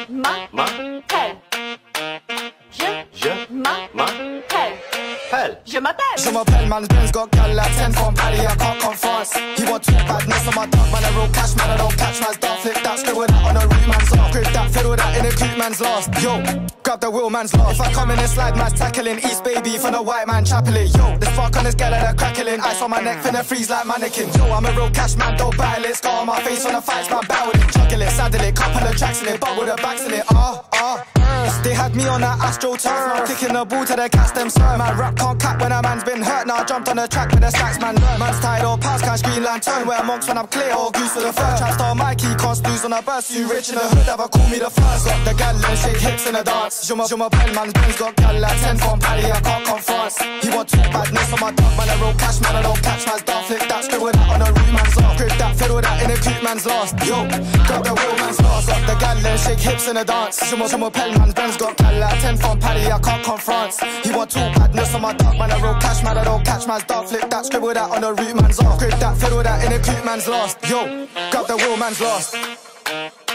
m'appelle. Je m'appelle. Je m'appelle. Je m'appelle, man, Ben's got gal like 10 from Paddy, I can't come France. He want two badness on my dog, man, a real cash, man, I don't catch man's dog. Flip that, scribble that on a root man's off. Grip that, fiddle that in a coupe man's lost. Yo, grab the wheel man's lost. If I come in and slide, man's tackling. East baby from the white man chapeling. Yo, this spark on this gal like crackling. Ice on my neck, finna freeze like mannequin. Yo, I'm a real cash man, don't battle it. Scar on my face on the fights, man, battle it. Juggle it, saddle it, couple of tracks in it, but with the backs in it. They had me on that Astro turf. Now kicking the ball to the cats them serve. Man, rap can't cap when a man's been hurt. Now I jumped on the track with the stacks, man. Man's tied or pass, can't screen lantern. Wear monks when I'm clear or goose for the first. Trap star Mikey, can't snooze on a burst. You rich in the hood, ever call me the first. Got the gal and shake hips in the dance. Je m'appelle, man's Ben's got gal like 10 from Paddy, I can't come France. He want two badness on my dog, man, a real cash, man, I don't catch man's dog. Flip that, scribble that on a root man's off. Grip that, fiddle that in a coupe man's lost. Yo, grab the wheel man's lost. Got the gal and shake hips in the dance. Je m'appelle, man's Ben's got gal like 10 from Paddy, I can't come France. He want two badness on my dog, man, a real cash, man, I don't catch man's dog. Flip that, scribble that on a root man's off. Grip that, fiddle that in a coupe man's lost. Yo, grab the wheel man's lost.